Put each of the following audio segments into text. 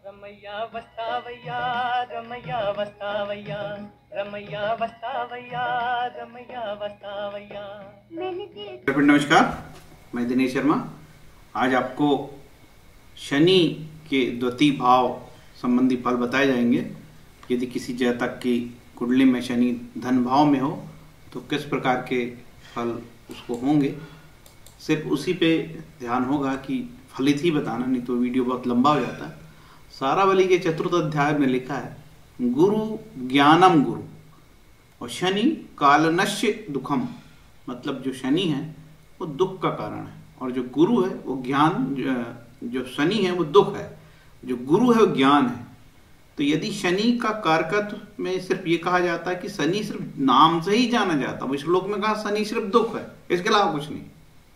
रमैया वस्तावैया रमैया वस्तावैया रमैया वस्तावैया रमैया वस्तावैया। नमस्कार, मैं दिनेश शर्मा। आज आपको शनि के द्वितीय भाव संबंधी फल बताए जाएंगे। यदि किसी जातक की कुंडली में शनि धन भाव में हो तो किस प्रकार के फल उसको होंगे। सिर्फ उसी पे ध्यान होगा कि फलित ही बताना, नहीं तो वीडियो बहुत लंबा हो जाता है। सारावली के चतुर्थ अध्याय में लिखा है गुरु ज्ञानम गुरु और शनि कालनश्य दुखम, मतलब जो शनि है वो दुख का कारण है और जो गुरु है वो ज्ञान, जो शनि है वो दुख है, जो गुरु है वो ज्ञान है। तो यदि शनि का कारकत्व में सिर्फ ये कहा जाता है कि शनि सिर्फ नाम से ही जाना जाता है, वो श्लोक में कहा शनि सिर्फ दुख है, इसके अलावा कुछ नहीं।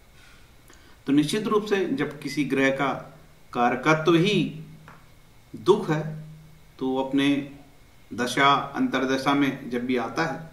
तो निश्चित रूप से जब किसी ग्रह का कारकत्व ही दुख है तो वो अपने दशा अंतरदशा में जब भी आता है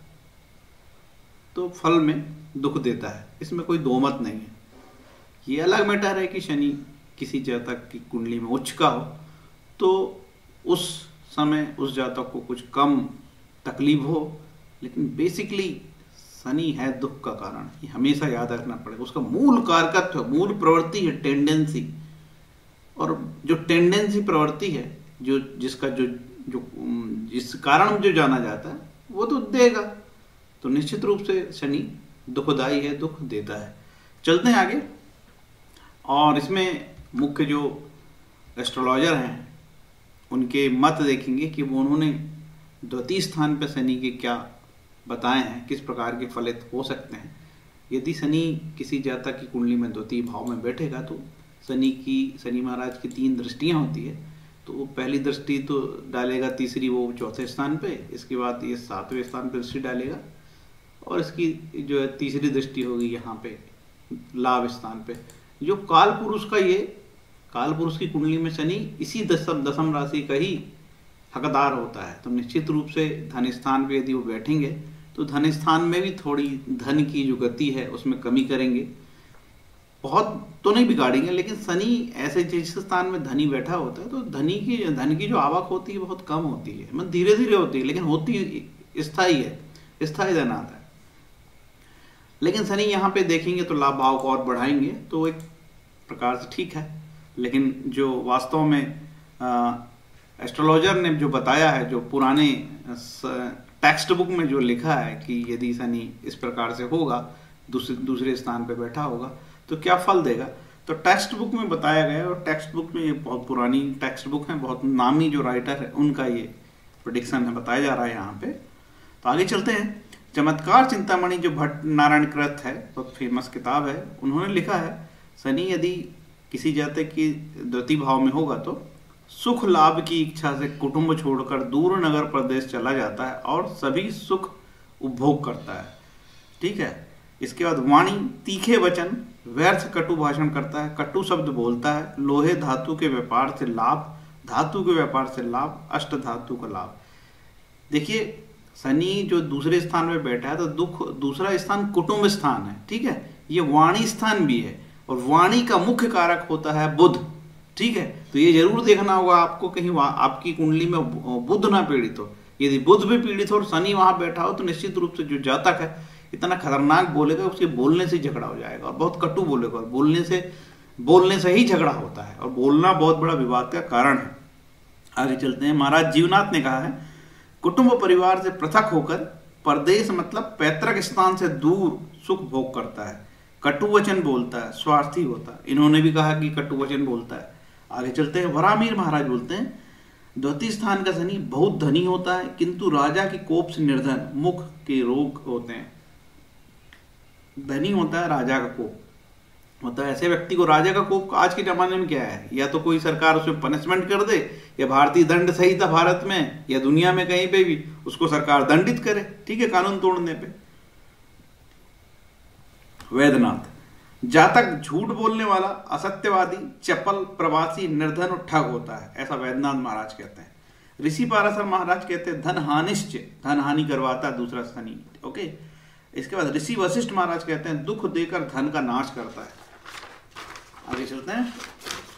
तो फल में दुख देता है, इसमें कोई दो मत नहीं है। ये अलग मैटर है कि शनि किसी जातक की कुंडली में उच्च का हो तो उस समय उस जातक को कुछ कम तकलीफ हो, लेकिन बेसिकली शनि है दुख का कारण, ये हमेशा याद रखना पड़ेगा। उसका मूल कारकत्व, मूल प्रवृत्ति है टेंडेंसी, और जो टेंडेंसी प्रवृत्ति है जो जिसका जो जो जिस कारण जो जाना जाता है वो तो देगा। तो निश्चित रूप से शनि दुखदाई है, दुख देता है। चलते हैं आगे और इसमें मुख्य जो एस्ट्रोलॉजर हैं उनके मत देखेंगे कि वो उन्होंने द्वितीय स्थान पर शनि के क्या बताए हैं, किस प्रकार के फलित हो सकते हैं। यदि शनि किसी जातक की कुंडली में द्वितीय भाव में बैठेगा तो शनि महाराज की 3 दृष्टियां होती है। तो वो पहली दृष्टि तो डालेगा, तीसरी वो चौथे स्थान पे, इसके बाद ये 7वें स्थान पे दृष्टि डालेगा और इसकी जो है तीसरी दृष्टि होगी यहाँ पे लाभ स्थान पे। जो काल पुरुष का, ये काल पुरुष की कुंडली में शनि इसी दशम राशि का ही हकदार होता है। तो निश्चित रूप से धन स्थान पे यदि वो बैठेंगे तो धन स्थान में भी थोड़ी धन की जो गति है उसमें कमी करेंगे, बहुत तो नहीं बिगाड़ेंगे। लेकिन शनि ऐसे जिस स्थान में धनी बैठा होता है तो धन की जो आवक होती है बहुत कम होती है, मतलब धीरे धीरे होती है, लेकिन होती स्थायी है, स्थायी धन आता है। लेकिन शनि यहाँ पे देखेंगे तो लाभ भाव को और बढ़ाएंगे, तो एक प्रकार से ठीक है। लेकिन जो वास्तव में एस्ट्रोलॉजर ने जो बताया है, जो पुराने टेक्स्ट बुक में जो लिखा है कि यदि शनि इस प्रकार से होगा, दूसरे स्थान पे बैठा होगा तो क्या फल देगा, तो टेक्स्ट बुक में बताया गया है। और टेक्स्ट बुक में, ये बहुत पुरानी टेक्स्ट बुक है, बहुत नामी जो राइटर है उनका ये प्रेडिक्शन है, बताया जा रहा है यहाँ पे। तो आगे चलते हैं। चमत्कार चिंतामणि जो भट्ट नारायण कृत है, बहुत फेमस किताब है, उन्होंने लिखा है शनि यदि किसी जातक की द्वितीय भाव में होगा तो सुख लाभ की इच्छा से कुटुंब छोड़कर दूर नगर प्रदेश चला जाता है और सभी सुख उपभोग करता है। ठीक है। इसके बाद वाणी तीखे वचन, व्यर्थ कटु भाषण करता है, कटु शब्द बोलता है, लोहे धातु के व्यापार से लाभ, धातु के व्यापार से लाभ, अष्ट धातु का लाभ। देखिए शनि जो दूसरे स्थान में बैठा है तो दूसरा स्थान कुटुंब स्थान है, ठीक है, ये वाणी स्थान भी है और वाणी का मुख्य कारक होता है बुध। ठीक है, तो ये जरूर देखना होगा आपको कहीं आपकी कुंडली में बुध ना पीड़ित हो। यदि बुध भी पीड़ित हो और शनि वहां बैठा हो तो निश्चित रूप से जो जातक है इतना खतरनाक बोलेगा, उसके बोलने से झगड़ा हो जाएगा और बहुत कटु बोलेगा, और बोलने से ही झगड़ा होता है और बोलना बहुत बड़ा विवाद का कारण है। आगे चलते हैं। महाराज जीवनाथ ने कहा है कुटुंब परिवार से पृथक होकर परदेश मतलब पैतृक स्थान से दूर सुख भोग करता है, कटु वचन बोलता है, स्वार्थी होता है। इन्होंने भी कहा कि कटु वचन बोलता है। आगे चलते हैं। वरामीर महाराज बोलते हैं द्वितीय स्थान का शनि बहुत धनी होता है किंतु राजा के कोप से निर्धन, मुख के रोग होते हैं। धनी होता है, राजा का कोप होता है। ऐसे व्यक्ति को राजा का कोप आज के जमाने में क्या है, या तो कोई सरकार उसमें पनिशमेंट कर दे, या भारतीय दंड संहिता भारत में या दुनिया में कहीं पे भी उसको सरकार दंडित करे, ठीक है, कानून तोड़ने पे। वैद्यनाथ जातक झूठ बोलने वाला, असत्यवादी, चपल, प्रवासी, निर्धन और ठग होता है, ऐसा वैद्यनाथ महाराज कहते हैं। ऋषि पाराशर महाराज कहते हैं धन हानिश्च, धन हानि करवाता है दूसरा शनि। ओके। इसके बाद ऋषि वशिष्ठ महाराज कहते हैं दुख देकर धन का नाश करता है। आगे चलते हैं।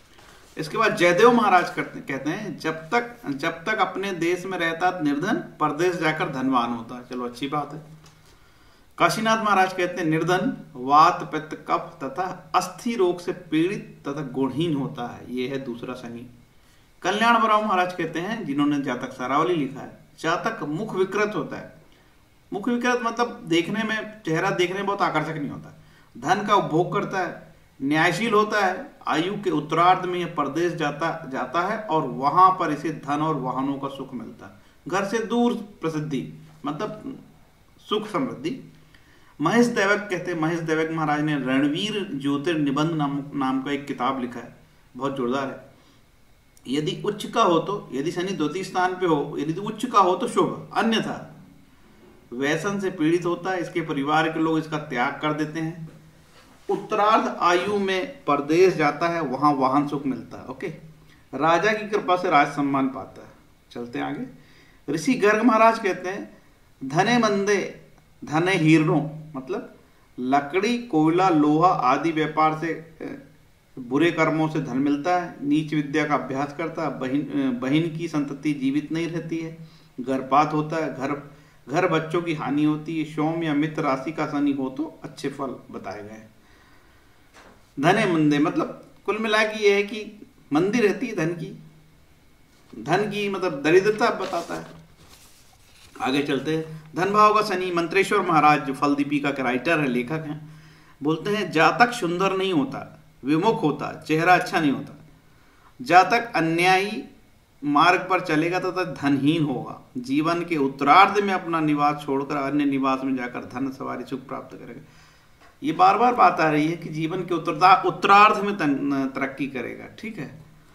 इसके बाद जयदेव महाराज कहते हैं जब तक अपने देश में रहता निर्धन, परदेश जाकर धनवान होता है। चलो अच्छी बात है। काशीनाथ महाराज कहते हैं निर्धन वात पित्त कफ तथा अस्थि रोग से पीड़ित तथा गुणहीन होता है। यह है दूसरा शनि। कल्याण बराव महाराज कहते हैं, जिन्होंने जातक सारावली लिखा है, जातक मुख विकृत होता है। मुख विकृत मतलब देखने में, चेहरा देखने में बहुत आकर्षक नहीं होता। धन का उपभोग करता है, न्यायशील होता है, आयु के उत्तरार्ध में यह परदेश जाता है और वहां पर इसे धन और वाहनों का सुख मिलता है। घर से दूर प्रसिद्धि मतलब सुख समृद्धि। महेश दैवक कहते हैं, महेश दैवक महाराज ने रणवीर ज्योतिर्निबंध नाम का एक किताब लिखा है, बहुत जोरदार है। यदि उच्च का हो तो, यदि शनि द्वितीय स्थान पे हो, यदि उच्च का हो तो शुभ, अन्यथा व्यसन से पीड़ित होता है। इसके परिवार के लोग इसका त्याग कर देते हैं। उत्तरार्ध आयु में परदेश जाता है, वहां वाहन सुख मिलता है। ओके, राजा की कृपा से राज सम्मान पाता है। चलते हैं आगे। ऋषि गर्ग महाराज कहते हैं धने मंदे धने हीरणों मतलब लकड़ी, कोयला, लोहा आदि व्यापार से बुरे कर्मों से धन मिलता है। नीच विद्या का अभ्यास करता है। बहन की संतति जीवित नहीं रहती है। गर्भपात होता है। घर बच्चों की हानि होती है। सोम या मित्र राशि का शनि हो तो अच्छे फल बताए गए। धने मंदे मतलब कुल मिला के ये है कि मंदी रहती है धन की मतलब दरिद्रता बताता है। आगे चलते हैं। धन भाव का शनि। मंत्रेश्वर महाराज जो फल दीपिका के राइटर है, लेखक हैं, बोलते हैं जातक सुंदर नहीं होता, विमुख होता, चेहरा अच्छा नहीं होता। जातक अन्यायी मार्ग पर चलेगा तथा धनहीन होगा। जीवन के उत्तरार्ध में अपना निवास छोड़कर अन्य निवास में जाकर धन सवारी सुख प्राप्त करेगा। ये बार बार बात आ रही है कि जीवन के उत्तरार्ध में तरक्की करेगा। ठीक है।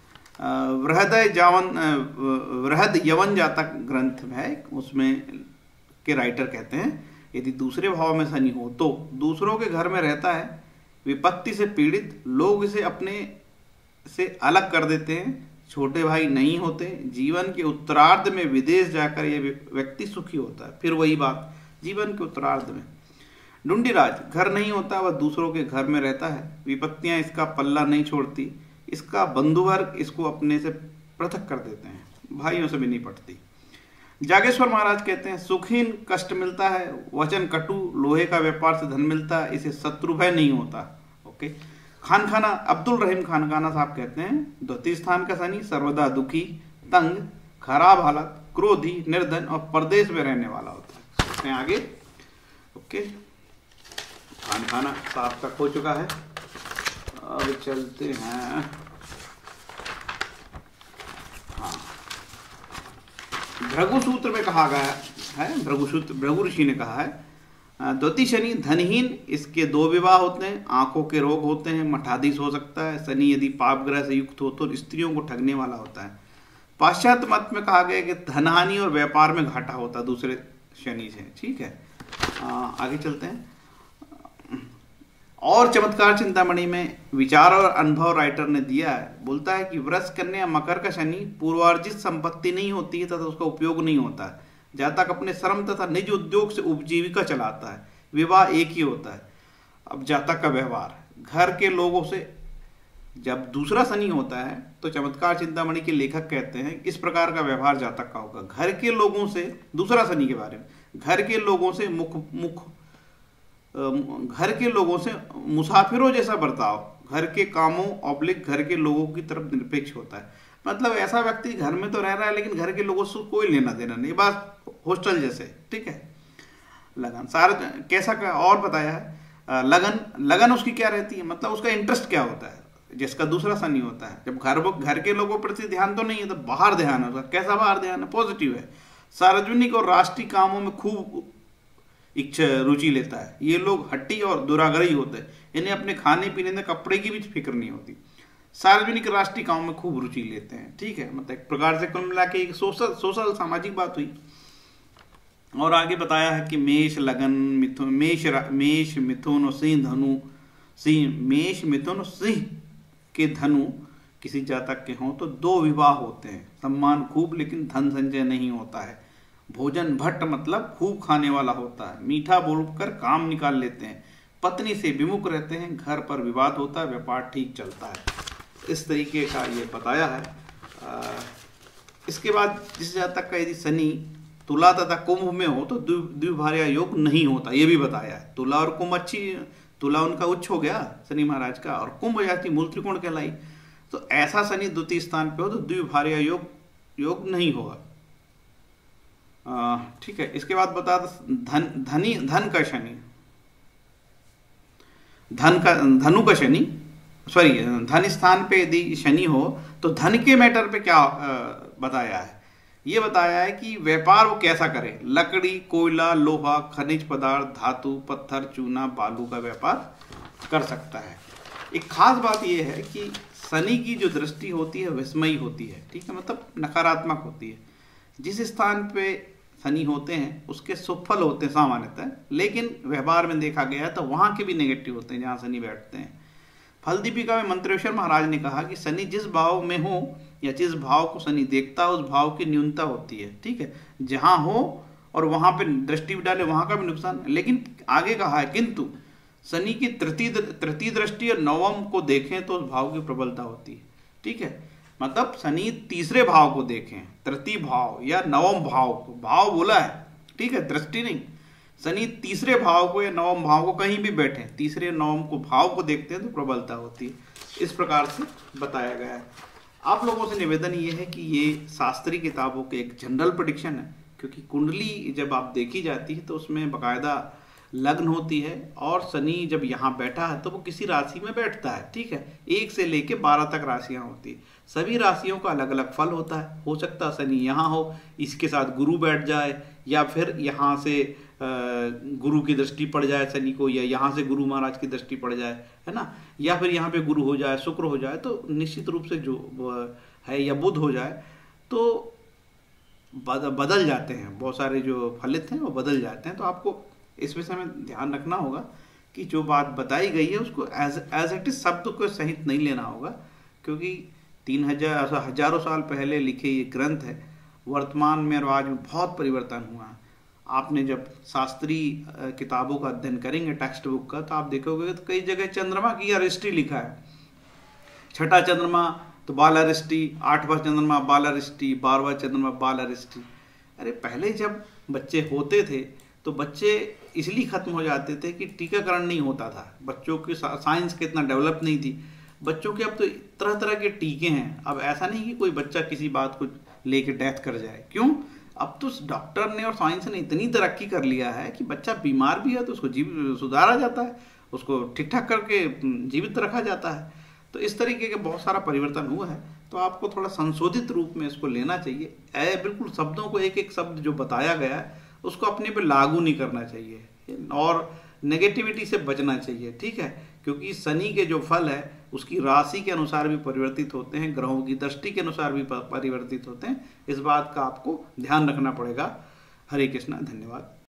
वृहद यवन जातक ग्रंथ है, उसमें के राइटर कहते हैं यदि दूसरे भाव में शनि हो तो दूसरों के घर में रहता है, विपत्ति से पीड़ित, लोग इसे अपने से अलग कर देते हैं, छोटे भाई नहीं होते। जीवन के उत्तरार्ध में विदेश जाकर यह व्यक्ति सुखी होता है। फिर वही बात, जीवन के उत्तरार्ध में डुंडीराज घर नहीं होता, वह दूसरों के घर में रहता है। विपत्तियां इसका पल्ला नहीं छोड़ती। इसका बंधुवर्ग इसको अपने से पृथक कर देते हैं, भाइयों से भी नहीं पटती। जागेश्वर महाराज कहते हैं सुखहीन कष्ट मिलता है, वचन कटु, लोहे का व्यापार से धन मिलता है, इसे शत्रु भय नहीं होता। ओके। खानखाना अब्दुल रहीम खानखाना साहब कहते हैं द्वितीय स्थान का शनि सर्वदा दुखी, तंग, खराब हालत, क्रोधी, निर्धन और परदेश में रहने वाला होता है। आगे। ओके, खानखाना साहब तक हो चुका है। अब चलते हैं। हाँ, भृगु सूत्र में कहा गया है, भृगु ऋषि ने कहा है द्वितीय शनि धनहीन, इसके 2 विवाह होते हैं, आंखों के रोग होते हैं, मठाधीश हो सकता है। शनि यदि पाप ग्रह से युक्त हो तो स्त्रियों को ठगने वाला होता है। पाश्चात्य मत में कहा गया कि धनहानि और व्यापार में घाटा होता है दूसरे शनि से। ठीक है। आगे चलते हैं। और चमत्कार चिंतामणि में विचार और अनुभव राइटर ने दिया है, बोलता है कि वृष, कन्या, मकर का शनि पूर्वार्जित संपत्ति नहीं होती है तथा उसका उपयोग नहीं होता है। जातक अपने श्रम तथा निज उद्योग से उपजीविका चलाता है। विवाह एक ही होता है। अब जातक का व्यवहार घर के लोगों से, जब दूसरा शनि होता है तो चमत्कार चिंतामणि के लेखक कहते हैं इस प्रकार का व्यवहार जातक का होगा। घर के लोगों से, दूसरा शनि के बारे में, घर के लोगों से घर के लोगों से मुसाफिरों जैसा बर्ताव, घर के कामों ऑब्लिक घर के लोगों की तरफ निरपेक्ष होता है। मतलब ऐसा व्यक्ति घर में तो रह रहा है लेकिन घर के लोगों से कोई लेना देना नहीं, बात हॉस्टल जैसे। ठीक है। लगन सारा कैसा का और बताया है। लगन उसकी क्या रहती है, मतलब उसका इंटरेस्ट क्या होता है, जिसका दूसरा शनि होता है। जब घर के लोगों प्रति ध्यान तो नहीं है तो बाहर ध्यान है उसका। कैसा बाहर ध्यान है, पॉजिटिव है। सार्वजनिक और राष्ट्रीय कामों में खूब इच्छा रुचि लेता है। ये लोग हट्टी और दुराग्रही होते हैं, इन्हें अपने खाने पीने में कपड़े की भी फिक्र नहीं होती। सार्वजनिक राष्ट्रीय कामों में खूब रुचि लेते हैं। ठीक है। मतलब एक प्रकार से कुल मिला के एक सोशल सामाजिक बात हुई। और आगे बताया है कि मेष, लगन, मिथुन, मेष, मिथुन और सिंह, धनु, मेष, मिथुन, सिंह के धनु किसी जातक के हों तो 2 विवाह होते हैं। सम्मान खूब लेकिन धन संचय नहीं होता है। भोजन भट्ट मतलब खूब खाने वाला होता है। मीठा बोलकर काम निकाल लेते हैं। पत्नी से विमुख रहते हैं। घर पर विवाद होता है। व्यापार ठीक चलता है। इस तरीके का ये बताया है। इसके बाद जिस जातक का यदि शनि तुला तथा कुंभ में हो तो द्विभार्या योग नहीं होता, ये भी बताया है। तुला और कुंभ अच्छी, तुला उनका उच्च हो गया शनि महाराज का, और कुंभ जाति मूल त्रिकोण कहलाई। तो ऐसा शनि द्वितीय स्थान पे हो तो द्विभार्या योग नहीं होगा। ठीक है। इसके बाद बता धन का शनि, धनु का शनि, सॉरी धन स्थान पे यदि शनि हो तो धन के मैटर पे क्या बताया है? ये बताया है कि व्यापार वो कैसा करे। लकड़ी, कोयला, लोहा, खनिज पदार्थ, धातु, पत्थर, चूना, बालू का व्यापार कर सकता है। एक खास बात ये है कि शनि की जो दृष्टि होती है विस्मयी होती है, ठीक है, मतलब नकारात्मक होती है। जिस स्थान पे शनि होते हैं उसके सुफल होते हैं सामान्यतः, लेकिन व्यवहार में देखा गया है तो वहां के भी नेगेटिव होते हैं जहां शनि बैठते हैं। फल दीपिका में मंत्रेश्वर महाराज ने कहा कि शनि जिस भाव में हो या जिस भाव को शनि देखता है उस भाव की न्यूनता होती है, ठीक है, जहां हो और वहां पे दृष्टि भी डाले वहां का भी नुकसान। लेकिन आगे कहा है किंतु शनि की तृतीय दृष्टि और नवम को देखें तो उस भाव की प्रबलता होती है, ठीक है, मतलब शनि तीसरे भाव को देखें, तृतीय भाव या नवम भाव को, भाव बोला है, ठीक है, दृष्टि नहीं। शनि तीसरे भाव को या नवम भाव को कहीं भी बैठे, तीसरे नवम को भाव को देखते हैं तो प्रबलता होती है। इस प्रकार से बताया गया है। आप लोगों से निवेदन ये है कि ये शास्त्रीय किताबों के एक जनरल प्रेडिक्शन है, क्योंकि कुंडली जब आप देखी जाती है तो उसमें बाकायदा लग्न होती है, और शनि जब यहाँ बैठा है तो वो किसी राशि में बैठता है, ठीक है, 1 से लेके 12 तक राशियां होती है। सभी राशियों का अलग अलग फल होता है। हो सकता है शनि यहाँ हो, इसके साथ गुरु बैठ जाए, या फिर यहाँ से गुरु की दृष्टि पड़ जाए शनि को, या यहाँ से गुरु महाराज की दृष्टि पड़ जाए, है ना, या फिर यहाँ पे गुरु हो जाए, शुक्र हो जाए, तो निश्चित रूप से जो है, या बुध हो जाए, तो बदल जाते हैं, बहुत सारे जो फलित हैं वो बदल जाते हैं। तो आपको इस विषय में ध्यान रखना होगा कि जो बात बताई गई है उसको एज इट इज शब्द को सहित नहीं लेना होगा, क्योंकि 3000 हजारों साल पहले लिखे ये ग्रंथ है। वर्तमान में और आज में बहुत परिवर्तन हुआ है। आपने जब शास्त्रीय किताबों का अध्ययन करेंगे, टेक्स्ट बुक का, तो आप देखोगे तो कई जगह चंद्रमा की अरिष्टि लिखा है। छठा चंद्रमा तो बाल अरिष्टि, 8वां चंद्रमा बाल अरिष्टि, 12वां चंद्रमा बाल अरिष्टि। अरे पहले जब बच्चे होते थे तो बच्चे इसलिए खत्म हो जाते थे कि टीकाकरण नहीं होता था, बच्चों की साइंस के इतना डेवलप नहीं थी। बच्चों के अब तो तरह तरह के टीके हैं। अब ऐसा नहीं कि कोई बच्चा किसी बात को लेके डेथ कर जाए। क्यों? अब तो डॉक्टर ने और साइंस ने इतनी तरक्की कर लिया है कि बच्चा बीमार भी है तो उसको सुधारा जाता है, उसको ठीक ठाक करके जीवित रखा जाता है। तो इस तरीके के बहुत सारा परिवर्तन हुआ है। तो आपको थोड़ा संशोधित रूप में इसको लेना चाहिए। बिल्कुल शब्दों को, एक एक शब्द जो बताया गया है उसको अपने पे लागू नहीं करना चाहिए, और नेगेटिविटी से बचना चाहिए, ठीक है, क्योंकि शनि के जो फल है उसकी राशि के अनुसार भी परिवर्तित होते हैं, ग्रहों की दृष्टि के अनुसार भी परिवर्तित होते हैं। इस बात का आपको ध्यान रखना पड़ेगा। हरे कृष्णा, धन्यवाद।